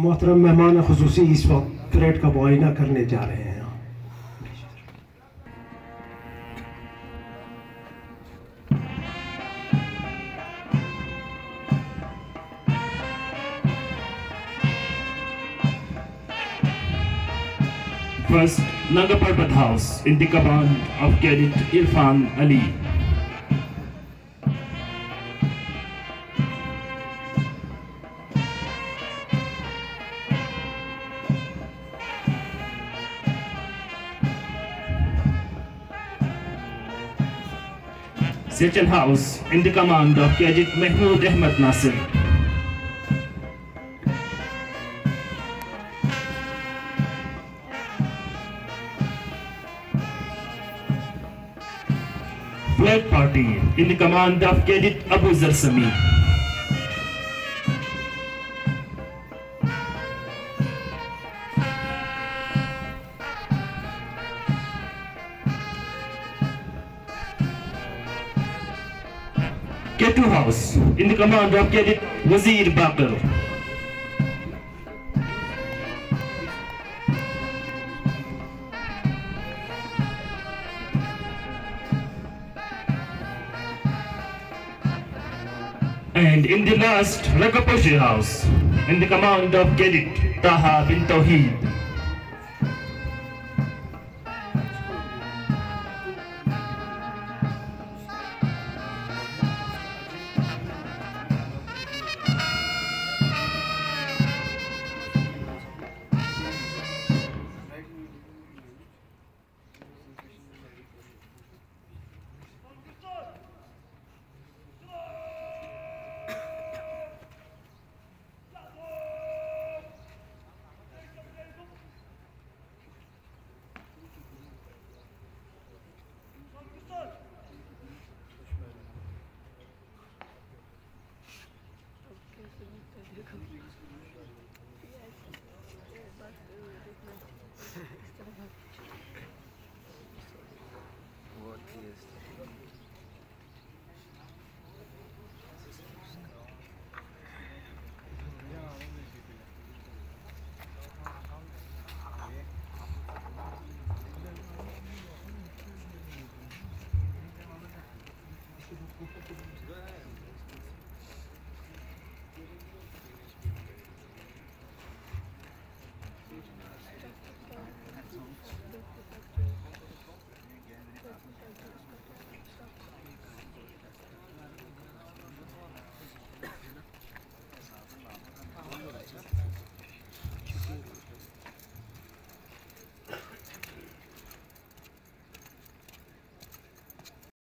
मोहतरम मेहमान खुसूसी इस वक्त परेड का मुआयना करने जा रहे हैं। First, Naga Parbat House in the command of Cadet Irfan Ali. Second House in the command of Cadet Mahmood Ahmed Nasir. Flag Party in the command of Cadet Abu Zarsami. K2 House in the command of Cadet Wazir Bakr. And in the last, Rakaposhi House, in the command of Cadet Taha bin Tawheed.